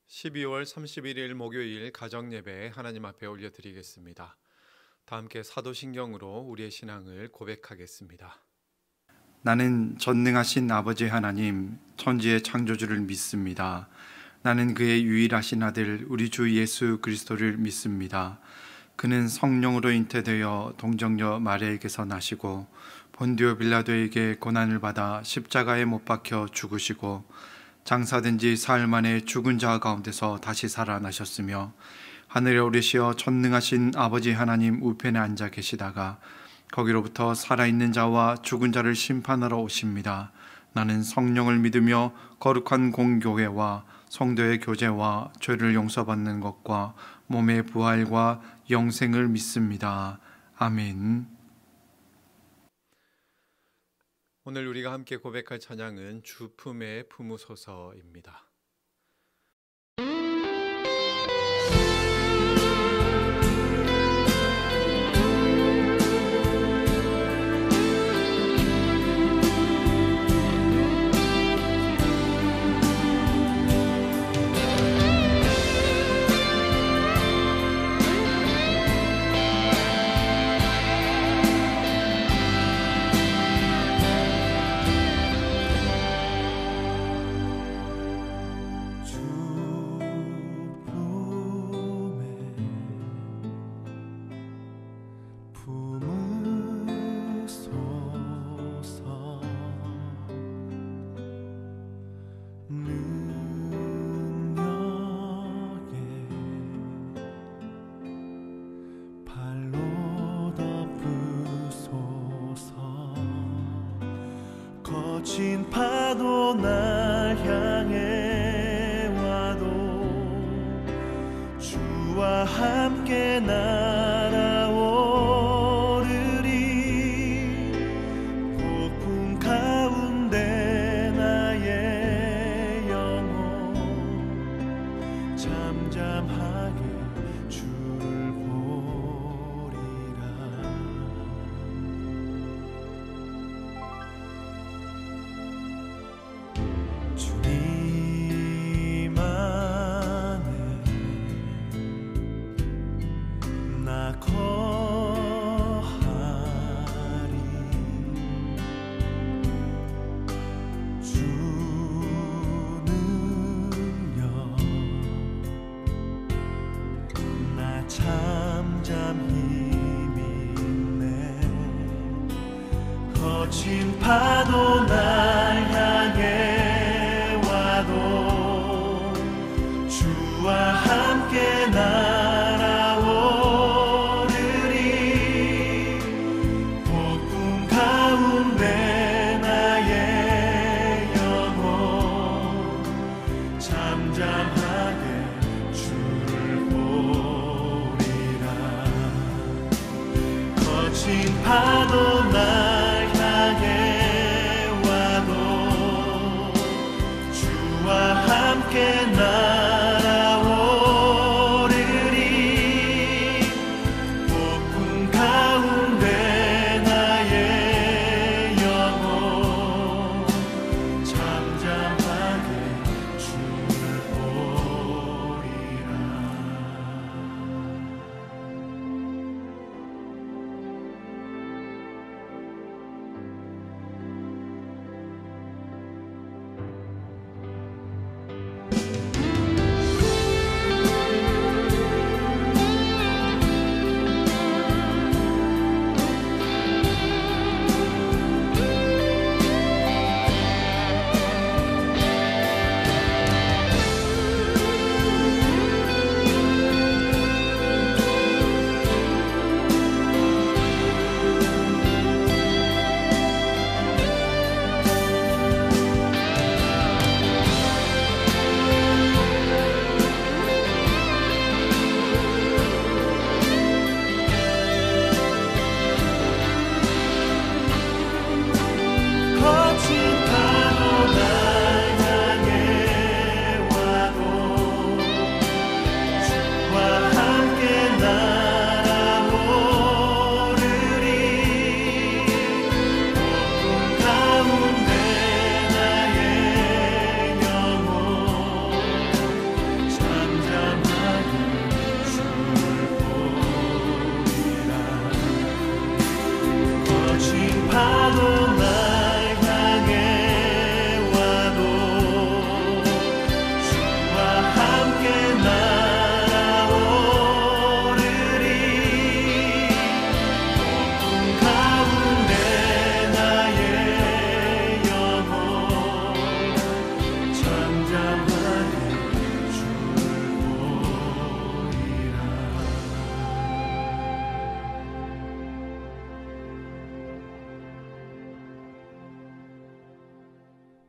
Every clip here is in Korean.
12월 31일 목요일 가정예배 하나님 앞에 올려드리겠습니다. 다 함께 사도신경으로 우리의 신앙을 고백하겠습니다. 나는 전능하신 아버지 하나님, 천지의 창조주를 믿습니다. 나는 그의 유일하신 아들 우리 주 예수 그리스도를 믿습니다. 그는 성령으로 잉태되어 동정녀 마리아에게서 나시고 본디오 빌라도에게 고난을 받아 십자가에 못 박혀 죽으시고 장사된 지 사흘 만에 죽은 자 가운데서 다시 살아나셨으며 하늘에 오르시어 전능하신 아버지 하나님 우편에 앉아 계시다가 거기로부터 살아있는 자와 죽은 자를 심판하러 오십니다. 나는 성령을 믿으며 거룩한 공교회와 성도의 교제와 죄를 용서받는 것과 몸의 부활과 영생을 믿습니다. 아멘. 오늘 우리가 함께 고백할 찬양은 주 품에 품으소서입니다. 거친 파도 날 향해 와도 주와 함께 날아오르리. 폭풍 가운데 나의 영혼 잠잠하게 주를 보리라. 주님 안에 나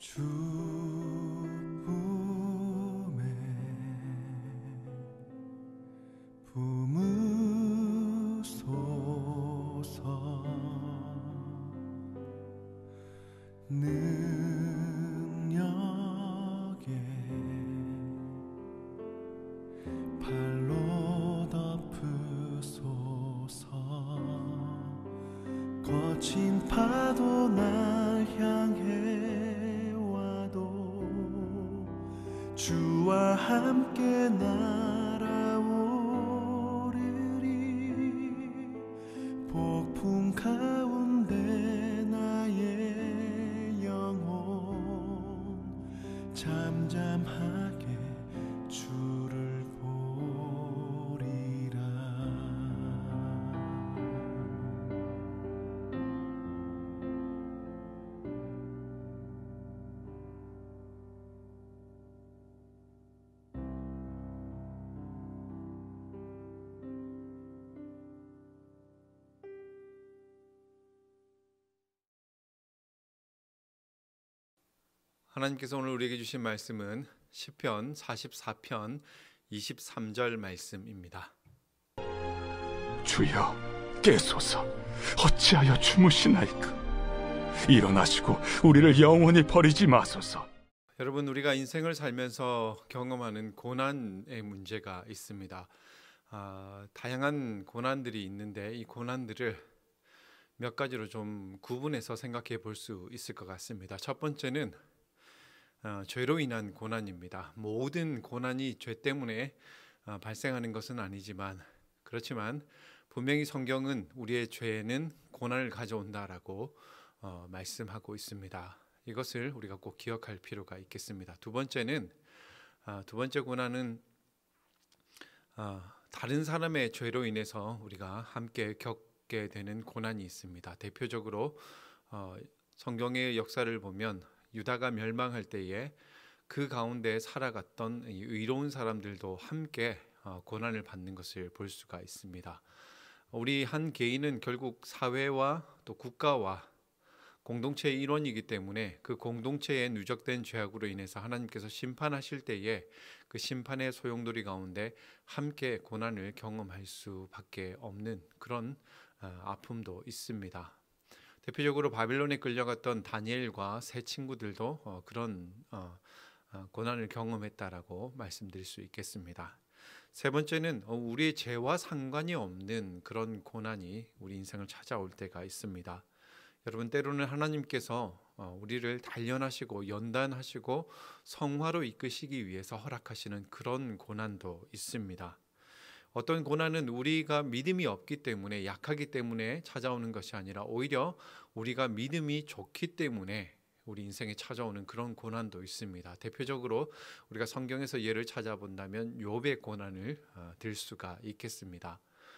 주품에 품으소서. 능력에 발로 덮으소서. 거친 파도 날 향해 와도 주와 함께 날아오르리. 폭풍 가운데 나의 영혼 잠잠하게 주를 보리라. 하나님께서 오늘 우리에게 주신 말씀은 시편 44편 23절 말씀입니다. 주여 깨소서. 어찌하여 주무시나이까. 일어나시고 우리를 영원히 버리지 마소서. 여러분, 우리가 인생을 살면서 경험하는 고난의 문제가 있습니다. 다양한 고난들이 있는데 이 고난들을 몇 가지로 좀 구분해서 생각해 볼 수 있을 것 같습니다. 첫 번째는 죄로 인한 고난입니다. 모든 고난이 죄 때문에 발생하는 것은 아니지만, 그렇지만 분명히 성경은 우리의 죄는 고난을 가져온다라고 말씀하고 있습니다. 이것을 우리가 꼭 기억할 필요가 있겠습니다. 두 번째 고난은 다른 사람의 죄로 인해서 우리가 함께 겪게 되는 고난이 있습니다. 대표적으로 성경의 역사를 보면 유다가 멸망할 때에 그 가운데 살아갔던 의로운 사람들도 함께 고난을 받는 것을 볼 수가 있습니다. 우리 한 개인은 결국 사회와 또 국가와 공동체의 일원이기 때문에 그 공동체의 누적된 죄악으로 인해서 하나님께서 심판하실 때에 그 심판의 소용돌이 가운데 함께 고난을 경험할 수밖에 없는 그런 아픔도 있습니다. 대표적으로 바빌론에 끌려갔던 다니엘과 세 친구들도 그런 고난을 경험했다라고 말씀드릴 수 있겠습니다. 세 번째는 우리의 죄와 상관이 없는 그런 고난이 우리 인생을 찾아올 때가 있습니다. 여러분, 때로는 하나님께서 우리를 단련하시고 연단하시고 성화로 이끄시기 위해서 허락하시는 그런 고난도 있습니다. 어떤 고난은 우리가 믿음이 없기 때문에, 약하기 때문에 찾아오는 것이 아니라 오히려 우리가 믿음이 좋기 때문에 우리 인생에 찾아오는 그런 고난도 있습니다. 대표적으로 우리가 성경에서 예를 찾아본다면 욥의 고난을 들 수가 있겠습니다.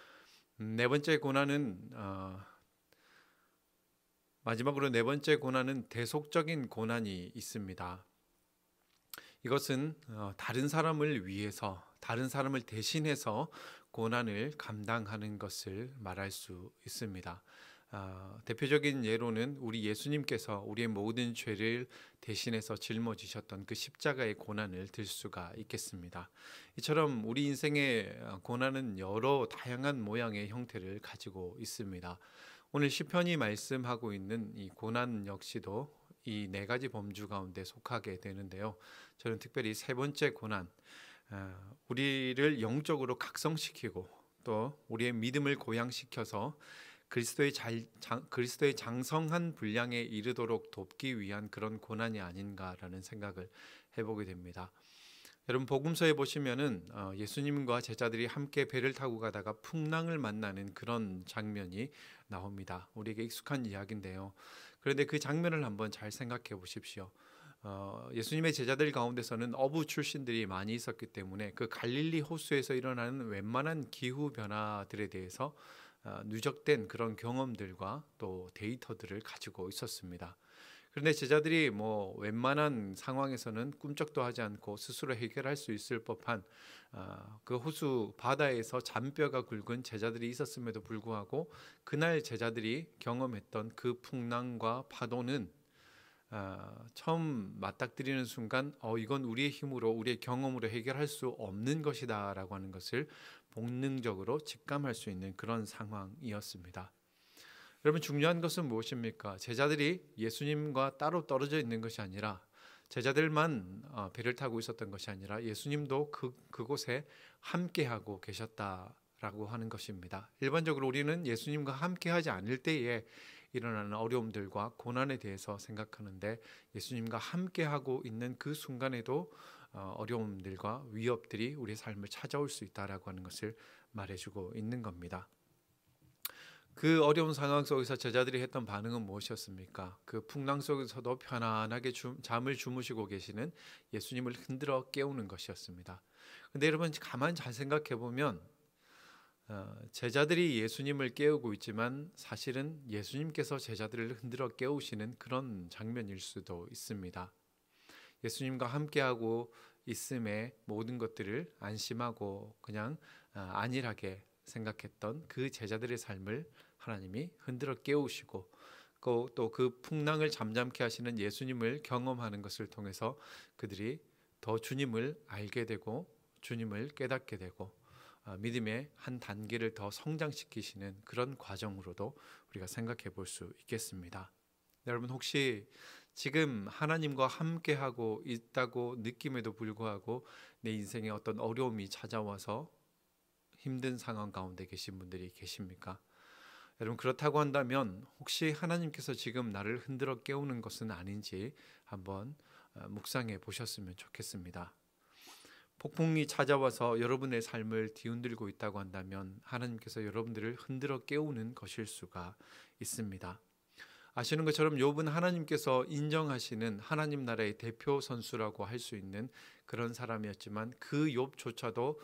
마지막으로 네 번째 고난은 대속적인 고난이 있습니다. 이것은 다른 사람을 위해서, 다른 사람을 대신해서 고난을 감당하는 것을 말할 수 있습니다. 대표적인 예로는 우리 예수님께서 우리의 모든 죄를 대신해서 짊어지셨던 그 십자가의 고난을 들 수가 있겠습니다. 이처럼 우리 인생의 고난은 여러 다양한 모양의 형태를 가지고 있습니다. 오늘 시편이 말씀하고 있는 이 고난 역시도 이 네 가지 범주 가운데 속하게 되는데요. 저는 특별히 세 번째 고난, 우리를 영적으로 각성시키고 또 우리의 믿음을 고양시켜서 그리스도의 장성한 분량에 이르도록 돕기 위한 그런 고난이 아닌가라는 생각을 해보게 됩니다. 여러분, 복음서에 보시면은 예수님과 제자들이 함께 배를 타고 가다가 풍랑을 만나는 그런 장면이 나옵니다. 우리에게 익숙한 이야기인데요. 그런데 그 장면을 한번 잘 생각해 보십시오. 예수님의 제자들 가운데서는 어부 출신들이 많이 있었기 때문에 그 갈릴리 호수에서 일어나는 웬만한 기후 변화들에 대해서 누적된 그런 경험들과 또 데이터들을 가지고 있었습니다. 그런데 제자들이 웬만한 상황에서는 꿈쩍도 하지 않고 스스로 해결할 수 있을 법한 그 호수 바다에서 잔뼈가 굵은 제자들이 있었음에도 불구하고 그날 제자들이 경험했던 그 풍랑과 파도는 처음 맞닥뜨리는 순간 이건 우리의 힘으로 우리의 경험으로 해결할 수 없는 것이다라고 하는 것을 본능적으로 직감할 수 있는 그런 상황이었습니다. 여러분, 중요한 것은 무엇입니까? 제자들이 예수님과 따로 떨어져 있는 것이 아니라 제자들만 배를 타고 있었던 것이 아니라 예수님도 그곳에 함께하고 계셨다라고 하는 것입니다. 일반적으로 우리는 예수님과 함께하지 않을 때에 일어나는 어려움들과 고난에 대해서 생각하는데, 예수님과 함께하고 있는 그 순간에도 어려움들과 위협들이 우리의 삶을 찾아올 수 있다라고 하는 것을 말해주고 있는 겁니다. 그 어려운 상황 속에서 제자들이 했던 반응은 무엇이었습니까? 그 풍랑 속에서도 편안하게 잠을 주무시고 계시는 예수님을 흔들어 깨우는 것이었습니다. 근데 여러분, 가만 잘 생각해 보면 제자들이 예수님을 깨우고 있지만 사실은 예수님께서 제자들을 흔들어 깨우시는 그런 장면일 수도 있습니다. 예수님과 함께하고 있음에 모든 것들을 안심하고 그냥 안일하게 생각했던 그 제자들의 삶을 하나님이 흔들어 깨우시고, 또 그 풍랑을 잠잠케 하시는 예수님을 경험하는 것을 통해서 그들이 더 주님을 알게 되고 주님을 깨닫게 되고 믿음의 한 단계를 더 성장시키시는 그런 과정으로도 우리가 생각해 볼 수 있겠습니다. 여러분, 혹시 지금 하나님과 함께하고 있다고 느낌에도 불구하고 내 인생에 어떤 어려움이 찾아와서 힘든 상황 가운데 계신 분들이 계십니까? 여러분, 그렇다고 한다면 혹시 하나님께서 지금 나를 흔들어 깨우는 것은 아닌지 한번 묵상해 보셨으면 좋겠습니다. 폭풍이 찾아와서 여러분의 삶을 뒤흔들고 있다고 한다면 하나님께서 여러분들을 흔들어 깨우는 것일 수가 있습니다. 아시는 것처럼 욥은 하나님께서 인정하시는 하나님 나라의 대표 선수라고 할 수 있는 그런 사람이었지만, 그 욥조차도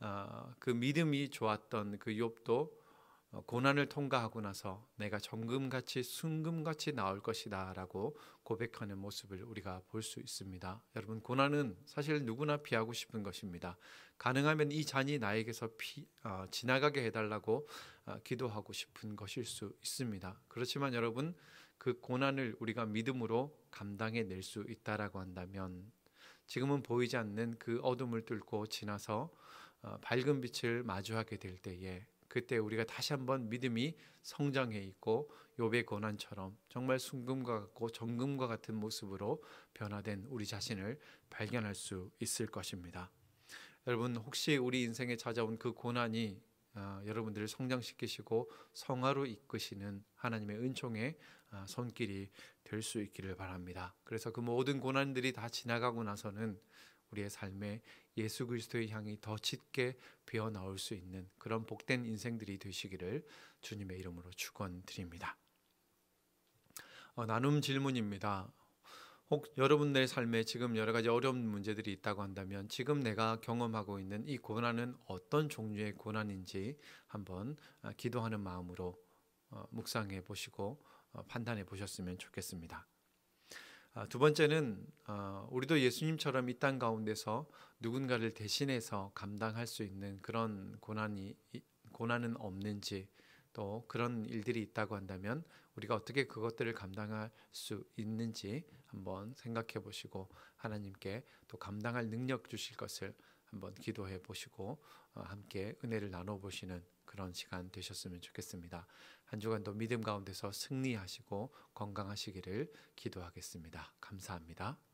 그 믿음이 좋았던 그 욥도 고난을 통과하고 나서 내가 정금같이 순금같이 나올 것이다 라고 고백하는 모습을 우리가 볼 수 있습니다. 여러분, 고난은 사실 누구나 피하고 싶은 것입니다. 가능하면 이 잔이 나에게서 지나가게 해달라고 기도하고 싶은 것일 수 있습니다. 그렇지만 여러분, 그 고난을 우리가 믿음으로 감당해 낼 수 있다라고 한다면 지금은 보이지 않는 그 어둠을 뚫고 지나서 밝은 빛을 마주하게 될 때에, 그때 우리가 다시 한번 믿음이 성장해 있고 욥의 고난처럼 정말 순금과 같고 정금과 같은 모습으로 변화된 우리 자신을 발견할 수 있을 것입니다. 여러분, 혹시 우리 인생에 찾아온 그 고난이 여러분들을 성장시키시고 성화로 이끄시는 하나님의 은총의 손길이 될 수 있기를 바랍니다. 그래서 그 모든 고난들이 다 지나가고 나서는 우리의 삶에 예수 그리스도의 향이 더 짙게 배어 나올 수 있는 그런 복된 인생들이 되시기를 주님의 이름으로 축원드립니다. 나눔 질문입니다. 혹 여러분의 삶에 지금 여러 가지 어려운 문제들이 있다고 한다면 지금 내가 경험하고 있는 이 고난은 어떤 종류의 고난인지 한번 기도하는 마음으로 묵상해 보시고 판단해 보셨으면 좋겠습니다. 두 번째는 우리도 예수님처럼 이 땅 가운데서 누군가를 대신해서 감당할 수 있는 그런 고난은 없는지, 또 그런 일들이 있다고 한다면 우리가 어떻게 그것들을 감당할 수 있는지 한번 생각해 보시고 하나님께 또 감당할 능력 주실 것을 한번 기도해 보시고 함께 은혜를 나눠 보시는 그런 시간 되셨으면 좋겠습니다. 한 주간도 믿음 가운데서 승리하시고 건강하시기를 기도하겠습니다. 감사합니다.